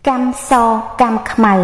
កម្មសកម្មខ្មៅ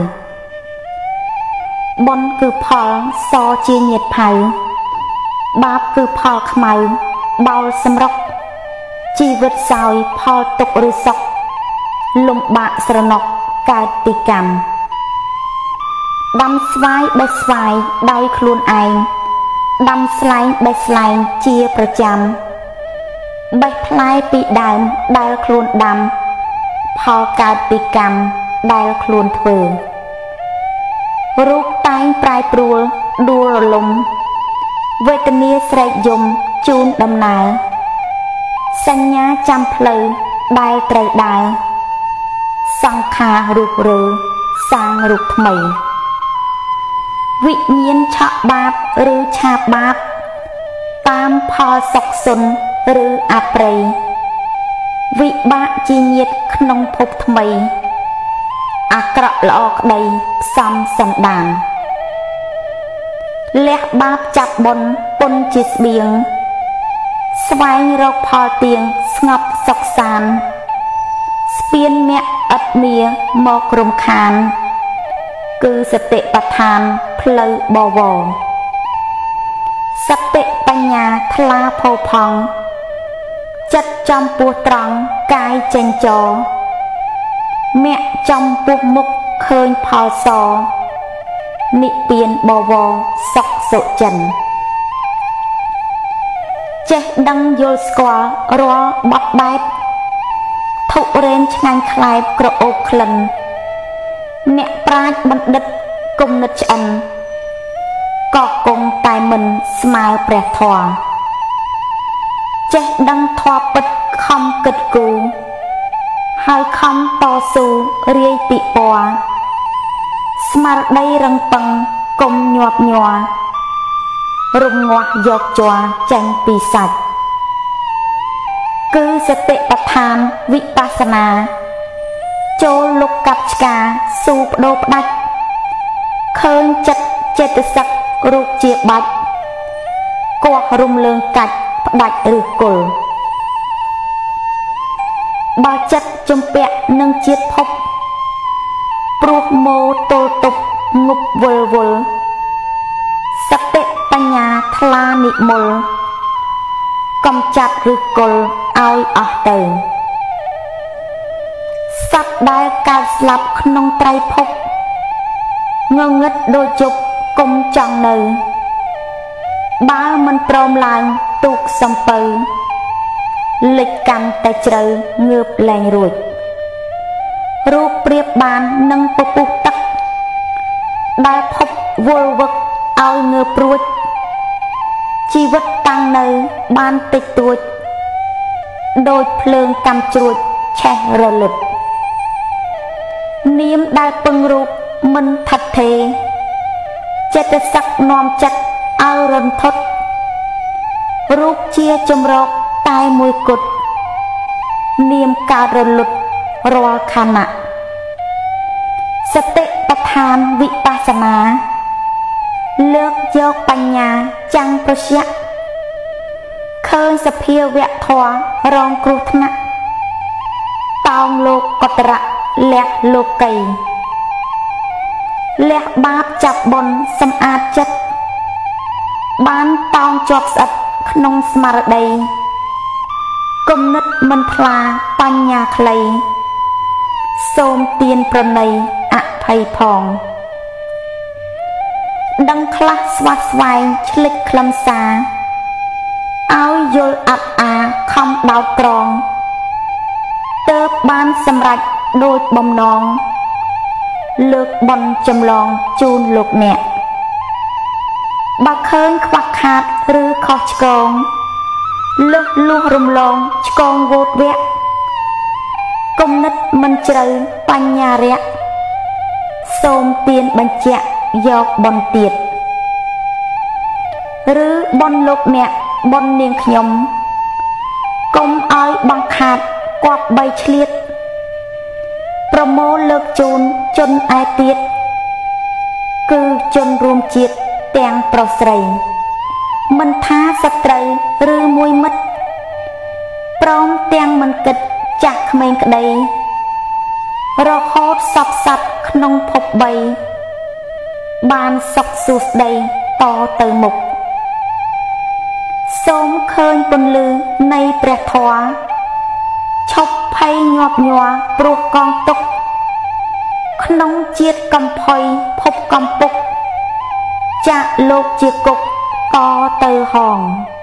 បុណ្យគឺផលសជាញាតិផៅបាបគឺផលខ្មៅបោលសម្រុកជីវិតសោយផលទុកឬសុខលំបាកស្រណុកកើតពីកម្មដាំស្វាយបេះស្វាយដោយខ្លួនឯងដាំស្លែងបេះស្លែងជាប្រចាំបេះផ្លែពីដើមដែលខ្លួនដាំផលកើតពីកម្មដែលខ្លួនធ្វើរូបតែងប្រែប្រួលដួលរលំវេទនាស្រែកយំជូនដំណើរសញ្ញាចាំផ្លូវដែលត្រូវដើរសង្ខាររុះរើសាងរូបថ្មីវិញ្ញាណឆក់បាបឬឆាបបាបតាមផលសុខសុនឬអប្រ័យវិបាកជាញាតិក្នុងភពថ្មីអាក្រក់ល្អក្តីផ្សំសំដានលះបាបចាប់បុណ្យពុនជាស្បៀងស្វែងរកផលទៀងស្ងប់សុខសានស្ពានមគ្គឥតមៀមករំខានគឺសតិប្បដ្ឋានផ្លូវបវរសតិបញ្ញាថ្លាផូរផង់ចិត្តចំពោះត្រង់កាយចេញចរមគ្គចំពោះមុខឃើញផលសនិព្វានបវរសុខសុចិនចេះដឹងយល់ស្គាល់រាល់បត់បែបធុរេនឆ្ងាញ់ខ្លែបក្រអូបក្លិនអ្នកប្រាជ្ញបណ្ឌិតគំនិតឆ្អិនក៏គង់តែមិនស្មើព្រះធម៌ចេះដឹងធម៌ពិតខំគិតគូរហើយខំតស៊ូរាយពិពណ៌ស្មារតីរឹងប៉ឹងកុំញាប់ញ័ររំងាស់យកជ័រចេញពីសាច់គឺសតិប្បដ្ឋានវិបស្សនាចូលលុកកាប់ឆ្កាស៊ូបដូរផ្ដាច់ឃើញចិត្តចេតសិករូបជាបាច់គោះរំលើងកាច់ផ្ដាច់ឬគល់បើចិត្តជំពាក់នឹងជាតិភពព្រោះម៉ូទល់ទប់ងប់វល់វល់សតិបញ្ញាថ្លានិមលកំចាត់ឬគល់ឲ្យអស់ទៅសត្វដែលកើតស្លាប់ក្នុងត្រៃភពងងឹតដូចជប់គុំចង់នៅបើមិនព្រមឡើងទូកសំពៅលិចកាន់តែជ្រៅងើបលែងរួចរូបប្រៀបបាននឹងពពុះទឹកដែលភពវល់វឹកឲ្យងើបរួចជីវិតតាំងនៅបានតិចតួចដូចភ្លើងកាំជ្រួចឆេះរលឹកនាមដែលពឹងរូបមិនថិតថេរចិត្តសឹកនាំចិត្តឲ្យរន្ធត់រូបជាចម្រោកតែមួយគត់នាមកើតរលត់រាល់ខណៈសតិប្បដ្ឋានវិបស្សនាលើកយកបញ្ញាចាំងប្រជ្ញាឃើញសភាវៈធម៌រងគ្រោះថ្នាក់តោងលោកកតរៈលះលោកីលះបាបចាប់បុណ្យសម្អាតចិត្តបានតោងជាប់ស្អិតក្នុងស្មារតីគំនិតមិនថ្លាបញ្ញាខ្លីសូមទានប្រណីអភ័យផងដឹងខ្លះស្វាស្វែងឆ្លិចខ្លឹមសារឲ្យយល់អត់អាខំដោតត្រង់ទើបបានសម្រេចដូចបំណងលើកបន់ចម្លងជូនលោកអ្នកបើឃើញខ្វះខាតឬខុសឆ្គងលឹះលុះរំលងឆ្កងវោតវៈគំនិតមិនជ្រៅបញ្ញារៈសូមទានបញ្ជាក់យកបន់ទៀតឬបន់លោកអ្នកបន់នាងខ្ញុំកុំឲ្យបង្ខាតគប់បីឆ្លៀតប្រមូលលើកជូនជនឯទៀតគឺជនរួមជាតិទាំងប្រុសស្រីមិនថាសត្រូវឬមួយមិត្តព្រមទាំងមិនគិតចាស់ក្មេងក្តីរហូតតសពសត្វក្នុងភព3បានសុខសួស្តីតទៅមុខសូមឃើញពន្លឺនៃព្រះធម៌ឈប់ភ័យញាប់ញ័រព្រោះកងទុក្ខក្នុងជាតិកំផុយភពកំពុកចាក់លោកជាគុកតទៅហង